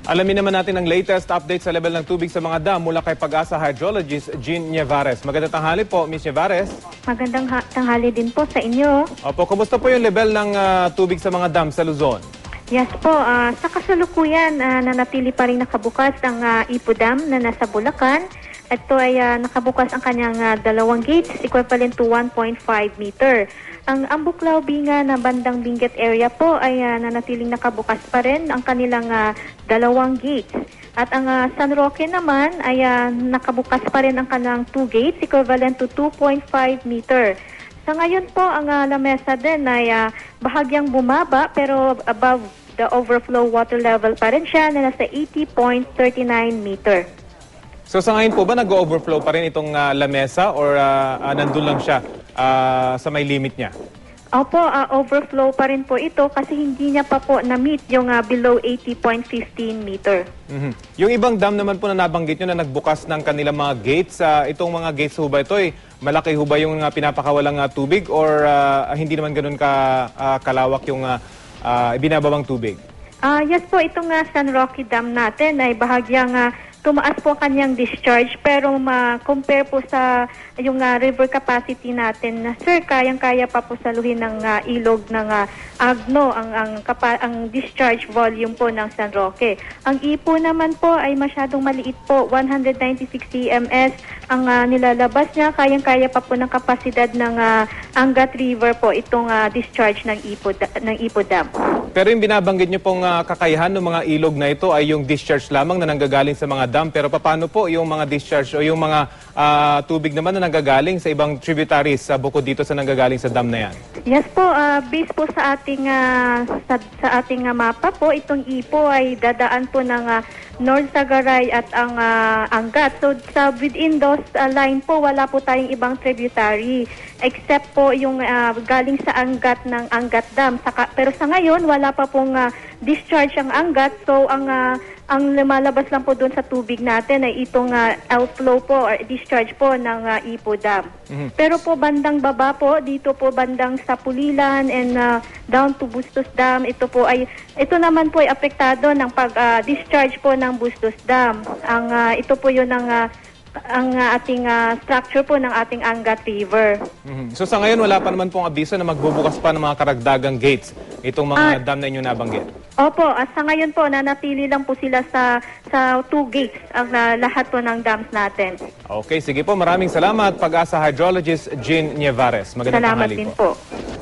Alamin naman natin ang latest update sa level ng tubig sa mga dam mula kay Pag-asa hydrologist Jean Nievares. Magandang tanghali po, Ms. Nievares. Magandang tanghali din po sa inyo. Opo, kumusta po yung level ng tubig sa mga dam sa Luzon? Yes po, sa kasalukuyan nanatili pa rin nakabukas ang Ipo Dam na nasa Bulacan. Ito ay nakabukas ang kanyang dalawang gates, equivalent to 1.5 meter. Ang Ambuklaw-Binga na bandang Benguet area po ay nanatiling nakabukas pa rin ang kanilang dalawang gates. At ang San Roque naman ay nakabukas pa rin ang kanilang 2 gates, equivalent to 2.5 meter. Sa ngayon po, ang lamesa din ay bahagyang bumaba pero above the overflow water level pa rin siya na nasa 80.39 meter. So sa ngayon po ba nag-overflow pa rin itong lamesa or nandun lang siya sa may limit niya? Opo, overflow pa rin po ito kasi hindi niya pa po na-meet yung below 80.15 meter. Yung ibang dam naman po na nabanggit nyo na nagbukas ng kanilang mga gates, itong mga gates ho ba ito malaki ho ba yung pinapakawalang tubig or hindi naman ganun kalawak yung ibinababang tubig? Yes po, itong San Roque Dam natin ay bahagyang tumaas po kanyang discharge pero compare po sa yung river capacity natin na sir, kayang-kaya pa po saluhin ng ilog ng Agno ang discharge volume po ng San Roque. Ang Ipo naman po ay masyadong maliit po, 196 cms ang nilalabas niya, kayang-kaya pa po ng kapasidad ng Angat River po itong discharge ng Ipo Dam. Pero yung binabanggit nyo pong kakayahan ng mga ilog na ito ay yung discharge lamang na nanggagaling sa mga dam. Pero paano po yung mga discharge o yung mga tubig naman na nanggagaling sa ibang tributaries bukod dito sa nanggagaling sa dam na yan? Yes po, based po sa ating mapa po, itong Ipo ay dadaan po ng North Sagaray at ang Angat. So within those line po, wala po tayong ibang tributary except po yung galing sa Angat ng Angat Dam. Pero sa ngayon, wala pa pong discharge ang Angat. So ang lumalabas lang po doon sa tubig natin ay itong outflow po or discharge po ng Ipo Dam. Pero po bandang baba po, dito po bandang sa Pulilan and down to Bustos Dam, ito naman po ay apektado ng pag-discharge po ng Bustos Dam. Ito po yun ang ating structure po ng ating Angat River. So sa ngayon wala pa naman pong abiso na magbubukas pa ng mga karagdagang gates itong mga dam na inyo nabanggit? Opo, sa ngayon po nanatili lang po sila sa 2 gates ang lahat po ng dams natin. Okay, sige po, maraming salamat Pag-asa hydrologist Jean Nievares. Magandang Salamat tanghali din po. po.